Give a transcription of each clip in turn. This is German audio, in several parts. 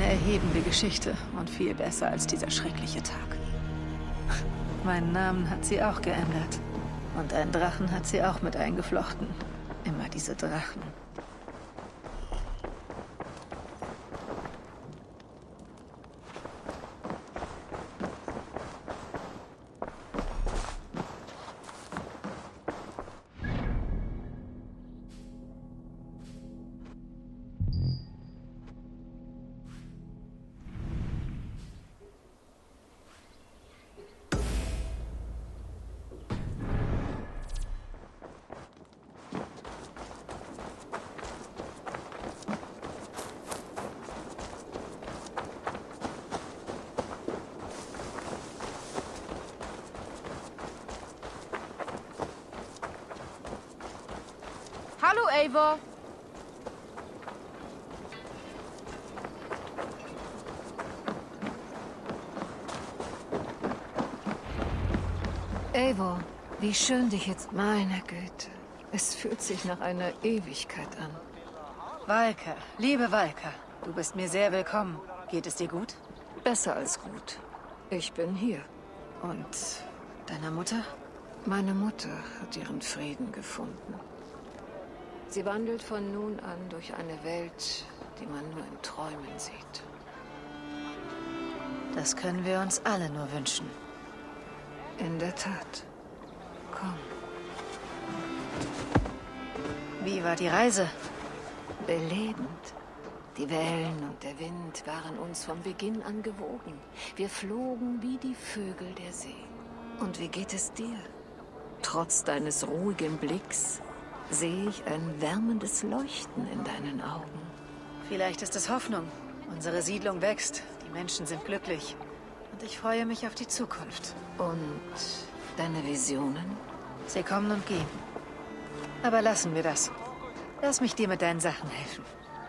erhebende Geschichte und viel besser als dieser schreckliche Tag. Meinen Namen hat sie auch geändert. Und einen Drachen hat sie auch mit eingeflochten. Immer diese Drachen. Hallo, Eivor. Eivor, wie schön dich jetzt... Meine Güte, es fühlt sich nach einer Ewigkeit an. Valka, liebe Valka, du bist mir sehr willkommen. Geht es dir gut? Besser als gut. Ich bin hier. Und deiner Mutter? Meine Mutter hat ihren Frieden gefunden. Sie wandelt von nun an durch eine Welt, die man nur in Träumen sieht. Das können wir uns alle nur wünschen. In der Tat. Komm. Wie war die Reise? Belebend. Die Wellen und der Wind waren uns von Beginn an gewogen. Wir flogen wie die Vögel der See. Und wie geht es dir? Trotz deines ruhigen Blicks sehe ich ein wärmendes Leuchten in deinen Augen. Vielleicht ist es Hoffnung. Unsere Siedlung wächst, die Menschen sind glücklich. Und ich freue mich auf die Zukunft. Und deine Visionen? Sie kommen und gehen. Aber lassen wir das. Lass mich dir mit deinen Sachen helfen.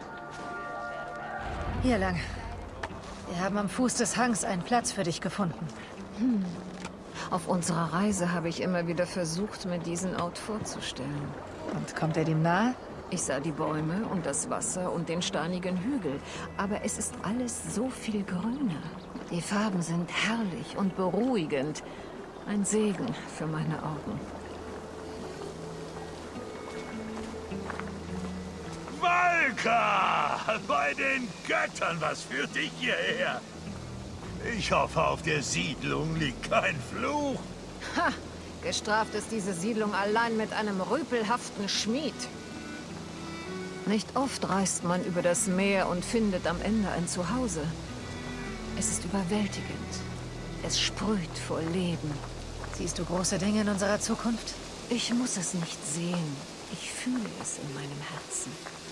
Hier lang. Wir haben am Fuß des Hangs einen Platz für dich gefunden. Auf unserer Reise habe ich immer wieder versucht, mir diesen Ort vorzustellen. Und kommt er dem nahe? Ich sah die Bäume und das Wasser und den steinigen Hügel. Aber es ist alles so viel grüner. Die Farben sind herrlich und beruhigend. Ein Segen für meine Augen. Valka! Bei den Göttern, was führt dich hierher? Ich hoffe, auf der Siedlung liegt kein Fluch. Ha! Gestraft ist diese Siedlung allein mit einem rüpelhaften Schmied. Nicht oft reist man über das Meer und findet am Ende ein Zuhause. Es ist überwältigend. Es sprüht vor Leben. Siehst du große Dinge in unserer Zukunft? Ich muss es nicht sehen. Ich fühle es in meinem Herzen.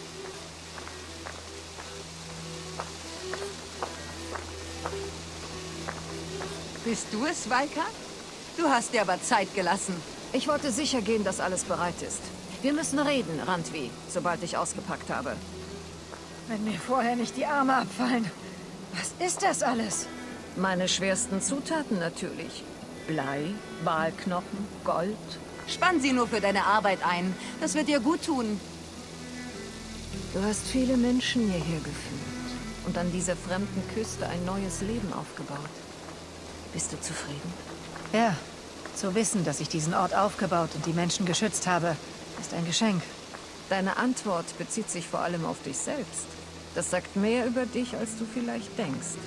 Bist du es, Valka? Du hast dir aber Zeit gelassen. Ich wollte sicher gehen, dass alles bereit ist. Wir müssen reden, Randvi, sobald ich ausgepackt habe. Wenn mir vorher nicht die Arme abfallen. Was ist das alles? Meine schwersten Zutaten natürlich. Blei, Walknochen, Gold. Spann sie nur für deine Arbeit ein. Das wird dir gut tun. Du hast viele Menschen hierher geführt und an dieser fremden Küste ein neues Leben aufgebaut. Bist du zufrieden? Ja, zu wissen, dass ich diesen Ort aufgebaut und die Menschen geschützt habe, ist ein Geschenk. Deine Antwort bezieht sich vor allem auf dich selbst. Das sagt mehr über dich, als du vielleicht denkst.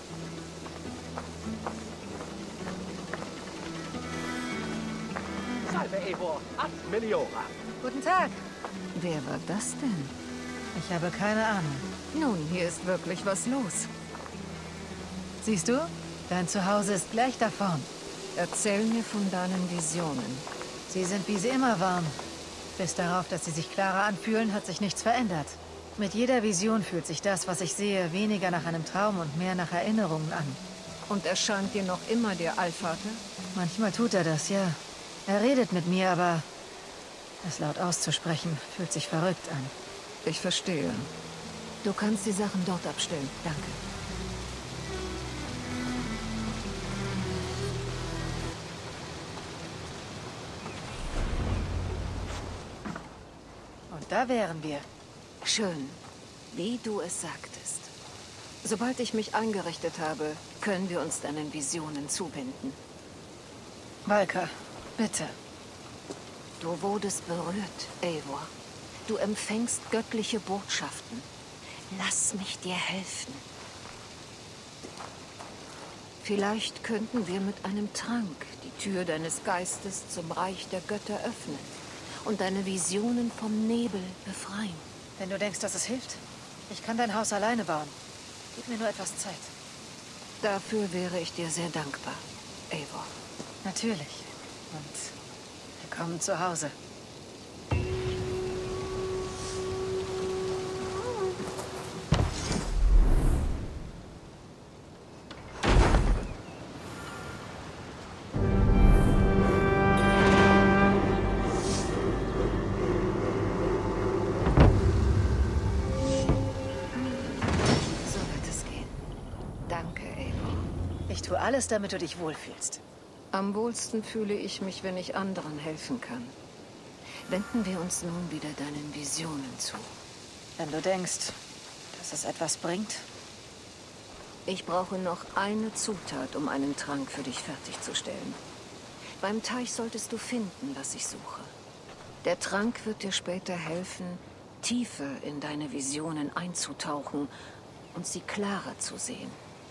Salve, Eivor. Ad Meliora. Guten Tag. Wer war das denn? Ich habe keine Ahnung. Nun, hier ist wirklich was los. Siehst du? Dein Zuhause ist gleich da vorn. Erzähl mir von deinen Visionen. Sie sind, wie sie immer waren. Bis darauf, dass sie sich klarer anfühlen, hat sich nichts verändert. Mit jeder Vision fühlt sich das, was ich sehe, weniger nach einem Traum und mehr nach Erinnerungen an. Und erscheint dir noch immer der Allvater? Manchmal tut er das, ja. Er redet mit mir, aber es laut auszusprechen, fühlt sich verrückt an. Ich verstehe. Du kannst die Sachen dort abstellen. Danke. Und da wären wir. Schön, wie du es sagtest. Sobald ich mich eingerichtet habe, können wir uns deinen Visionen zuwenden. Valka, bitte. Du wurdest berührt, Eivor. Du empfängst göttliche Botschaften. Lass mich dir helfen. Vielleicht könnten wir mit einem Trank die Tür deines Geistes zum Reich der Götter öffnen und deine Visionen vom Nebel befreien. Wenn du denkst, dass es hilft, ich kann dein Haus alleine bauen. Gib mir nur etwas Zeit. Dafür wäre ich dir sehr dankbar, Eivor. Natürlich. Und willkommen zu Hause. Alles, damit du dich wohlfühlst. Am wohlsten fühle ich mich, wenn ich anderen helfen kann. Wenden wir uns nun wieder deinen Visionen zu. Wenn du denkst, dass es etwas bringt? Ich brauche noch eine Zutat, um einen Trank für dich fertigzustellen. Beim Teich solltest du finden, was ich suche. Der Trank wird dir später helfen, tiefer in deine Visionen einzutauchen und sie klarer zu sehen.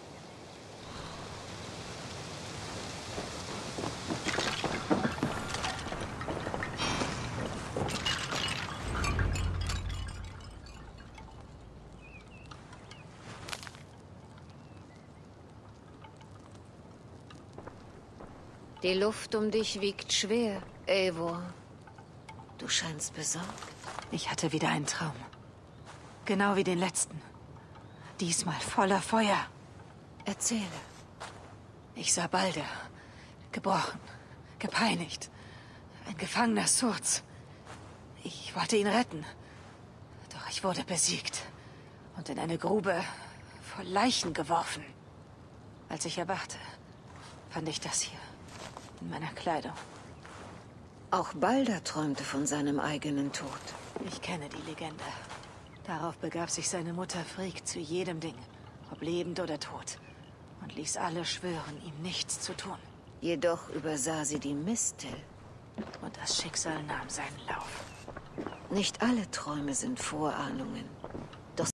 Die Luft um dich wiegt schwer, Eivor. Du scheinst besorgt. Ich hatte wieder einen Traum. Genau wie den letzten. Diesmal voller Feuer. Erzähle. Ich sah Balder. Gebrochen. Gepeinigt. Ein Gefangener Surz. Ich wollte ihn retten. Doch ich wurde besiegt. Und in eine Grube voll Leichen geworfen. Als ich erwachte, fand ich das hier. In meiner Kleidung. Auch Balder träumte von seinem eigenen Tod. Ich kenne die Legende. Darauf begab sich seine Mutter Frigg zu jedem Ding, ob lebend oder tot, und ließ alle schwören, ihm nichts zu tun. Jedoch übersah sie die Mistel. Und das Schicksal nahm seinen Lauf. Nicht alle Träume sind Vorahnungen.